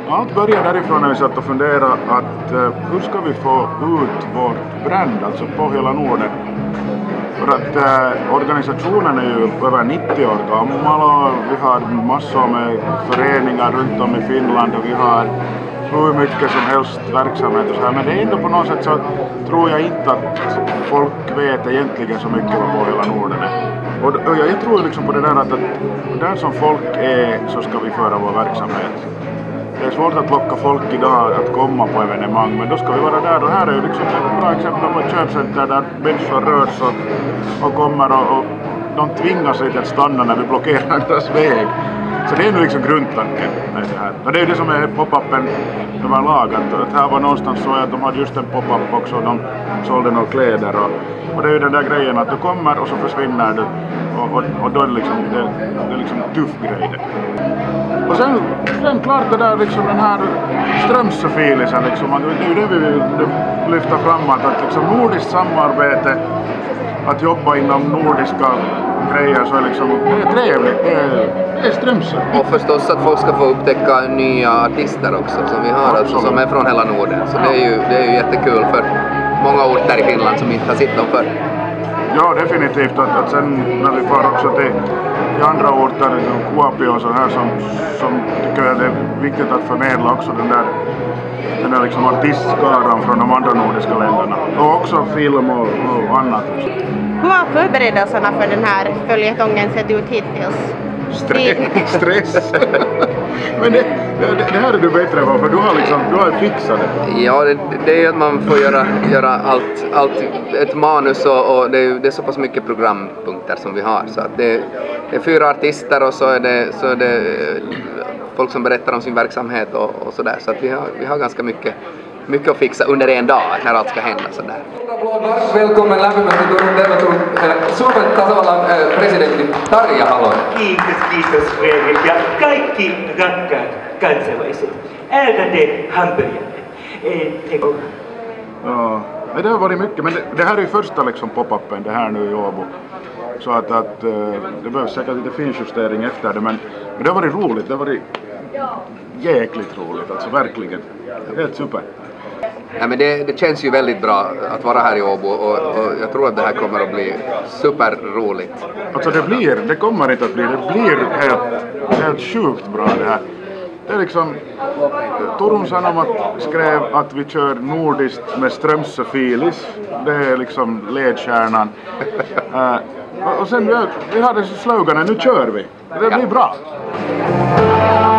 Allt börjar därifrån när vi satt och funderade att hur ska vi få ut vårt brand, alltså på hela Norden. För att organisationen är ju över 90 år gammal och vi har massor med föreningar runt om i Finland och vi har hur mycket som helst verksamhet och så här. Men det är ändå på något sätt så tror jag inte att folk vet egentligen så mycket vad på hela Norden är. Och jag tror liksom på det där att där som folk är så ska vi föra vår verksamhet. Det är svårt att locka folk idag att komma på evenemang, men då ska vi vara där. Och här är ju liksom ett bra exempel på ett köpcenter där människor rör sig och kommer och de tvingas lite att stanna när vi blockerar deras väg. Så det är nu liksom grundtanken med det här. Och det är ju det som är pop-upen överlag. Att här var någonstans så att de hade just en pop-up också och de sålde några kläder. Och det är ju den där grejen att du kommer och så försvinner du. Och då är det liksom, det är liksom tuff grej det. Och sen klart det där liksom den här Strömsö-filisen liksom. Det är ju det vi vill lyfta fram att liksom nordiskt samarbete, att jobba inom nordiska grejer så är liksom, det är trevligt, det är Strömsö. Och förstås att folk ska få upptäcka nya artister också som vi har, alltså, som är från hela Norden. Så det är ju jättekul för många orter i Finland som inte har sett dem förr. Ja, definitivt. Att sen när vi far också till andra orter, liksom Kuopio och så här som tycker jag det är viktigt att förmedla också den där liksom artistskaran från de andra nordiska länderna. Och också film och annat. Hur har förberedelserna för den här följetongen sett ut hittills? Stress. Men det här är du bättre på, för du har fixat det. Ja, det är ju att man får göra allt ett manus och det är så pass mycket programpunkter som vi har. Så att det är 4 artister och så är det folk som berättar om sin verksamhet och sådär. Så att vi har ganska mycket att fixa under en dag när allt ska hända sådär. Välkommen lämpimästi Turun tervetuloa Suomen tasavallan presidentti Tarja Halonen. Kiitos Fredrik ja kaikki rakkaat kansalaiset. Ärade hamburgare. Ja, det har varit mycket, men det här är ju första liksom pop-upen, det här nu i Åbo. Så att det behövs säkert lite finjustering efter det, men det har varit roligt, det har varit jäkligt roligt, alltså verkligen. Helt super. Ja, men det känns ju väldigt bra att vara här i Åbo och jag tror att det här kommer att bli superroligt. Alltså det kommer inte att bli, det blir helt sjukt bra det här. Det är liksom, Turun Sanomat skrev att vi kör nordiskt med Strömsö-filis. Det är liksom ledstjärnan. Och sen vi hade sloganen, nu kör vi. Det blir bra.